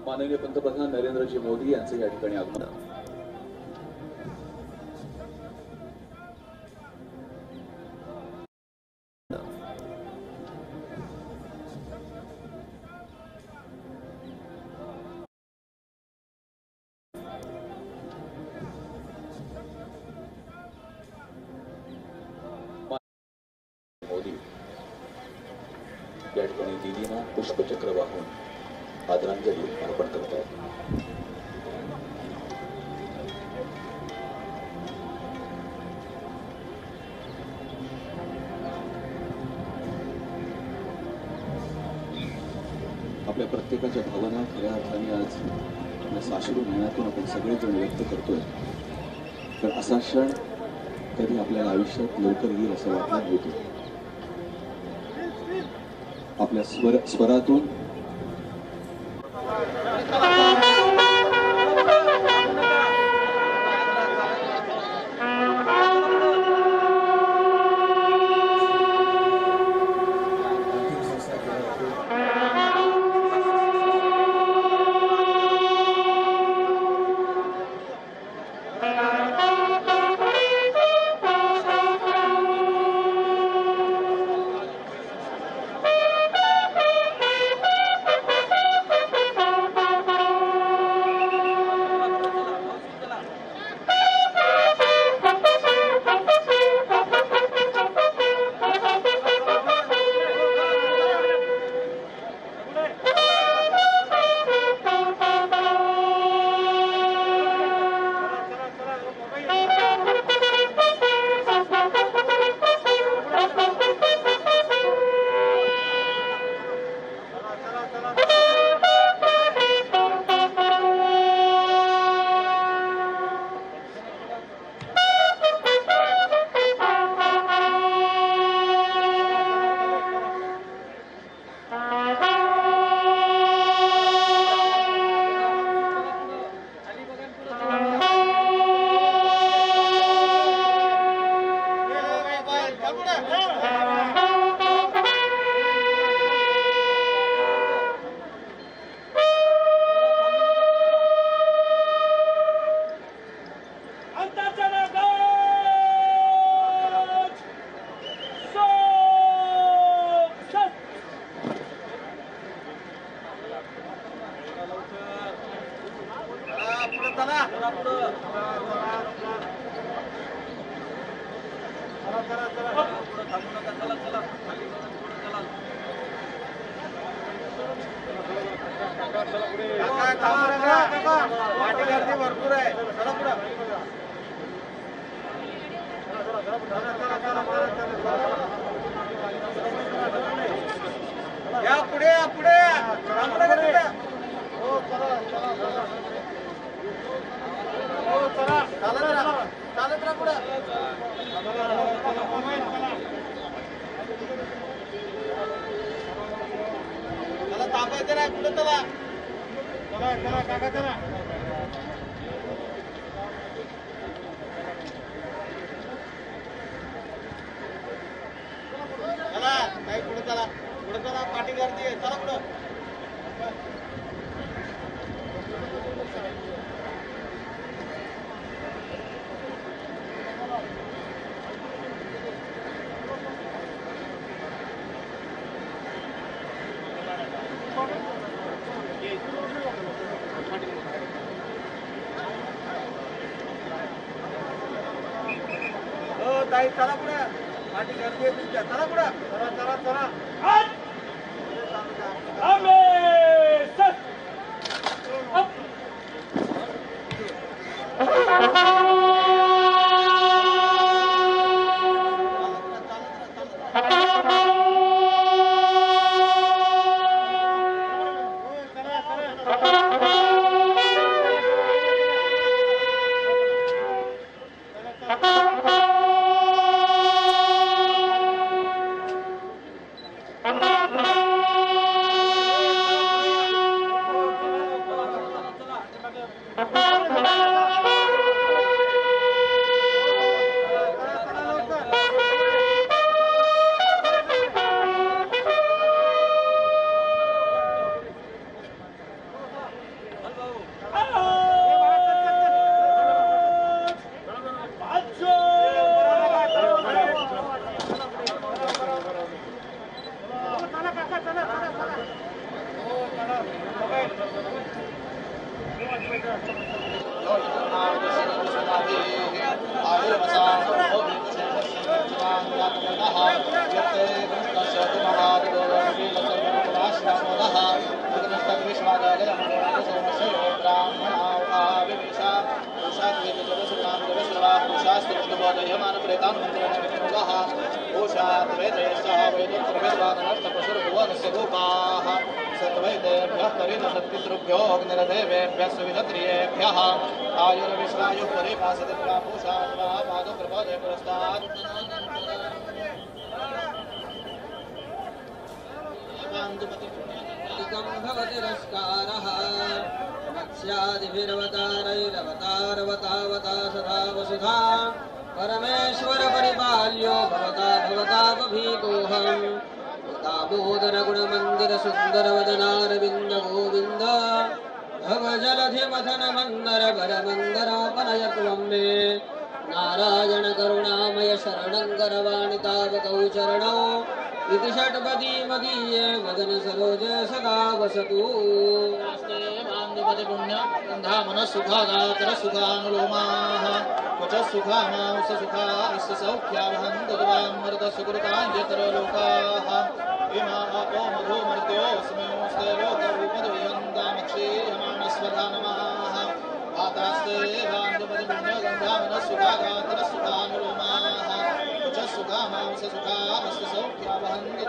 माननीय पंतप्रधान नरेंद्रजी मोदी यांचे या ठिकाणी आगमन. मोदी या ठिकाणी दीदींना पुष्पचक्र वाहून आदरांजली अर्पण करतात. आपल्या प्रत्येकाच्या भावना खऱ्या अर्थाने आज साश्रू नयनातून आपण सगळेजण व्यक्त करतोय. तर असा क्षण कधी आपल्याला आयुष्यात लवकर येईल असं वाटलं नव्हतं. आपल्या स्वरातून भरपूर आहे. या पुढे पुढे चालत राहा पुढे. त्याला तापायचं नाही पुढे. चला चला चला काका चला. चला काही पुढे चला. पुढे चला. पाठी गर्दी आहे. चला पुढे. ताई चला पुढे. पाठी गर्दी आहे तुमच्या. चला पुढे. चला चला चला. सत्पितृभ्यो अग्निरदेवेभ्यः सुविधत्रियेभ्यः आयुर्विश्वायुः परिभासते पूषा पादप्रपदे पुरस्तात् भवतिरस्कारः मत्स्यादिभिरवतारैरवतारवतावता सदा वसुधा परमेश्वर परिपाल्यो भवता भवतापभीतोऽहम् दामोदर गुणमन्दिर सुन्दर वदनारविन्द गोविन्द भव जलधि मथन मन्दर भरमन्दरापनय त्वं मे नारायण करुणामय शरणं करवाणि तावकौ चरणौ इति षट्पदी मदीये वदन सरोज सदा वसतु सुखागातर सुखानुलोमाः क्वच सुखामांस सुखास्य सौख्यावहन्तमृत सुकृतान्यतर लोकाः इमा अपो मधो मर्त्योऽस्मिंस्ते लोकरूपद्वयन्तामक्षीयमाणस्वधा नमः आतास्ते वान्दुपतिपुण्यगन्धामनः सुखागातर सुखानुलोमाः क्वच सुखामांस सुखास्य सौख्यावहन्त